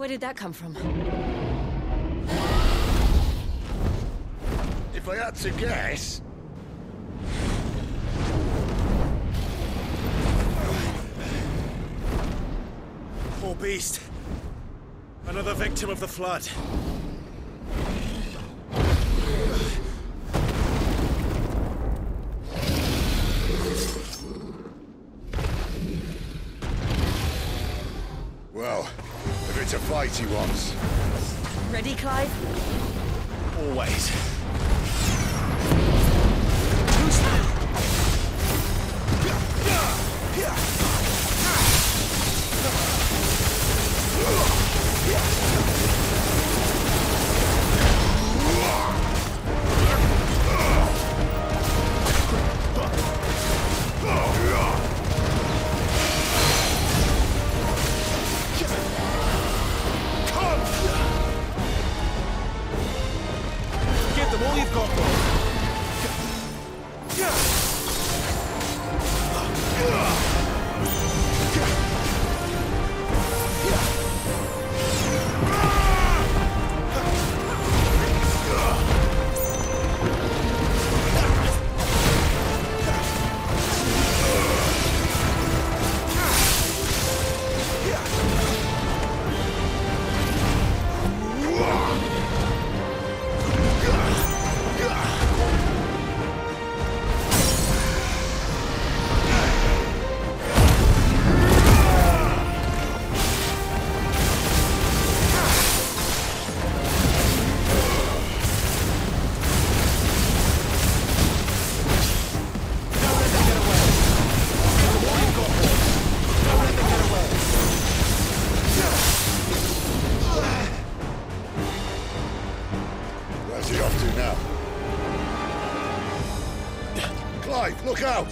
Where did that come from? If I had to guess... Poor beast. Another victim of the flood. Well, if it's a fight he wants. Ready, Clive? Always. Give them all you've got, boy. Where's he off to now? Clive, look out!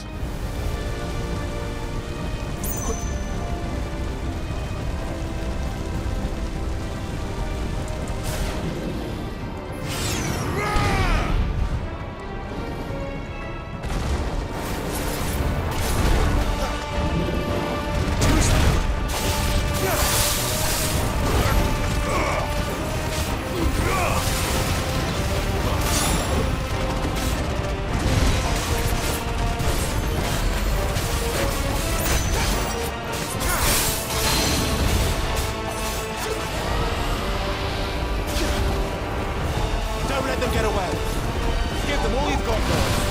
Don't let them get away. Give them all you've got, boy.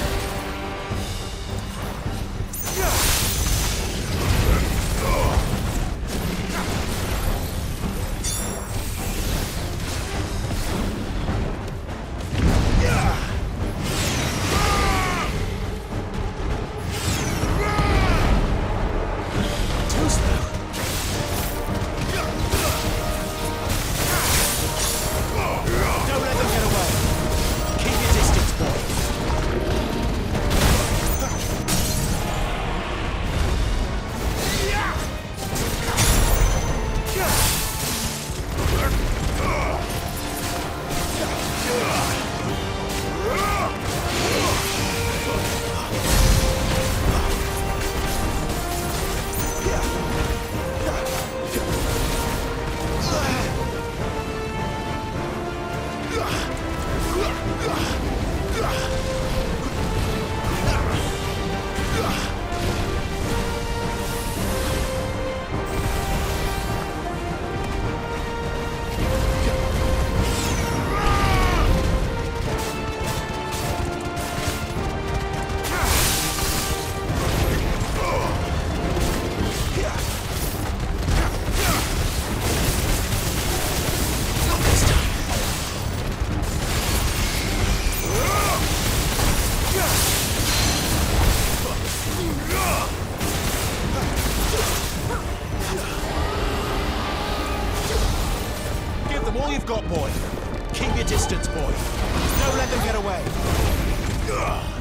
Too slow. Don't let them get away. Keep your distance, boy. Give them all you've got, boy. Keep your distance, boy. Don't let them get away.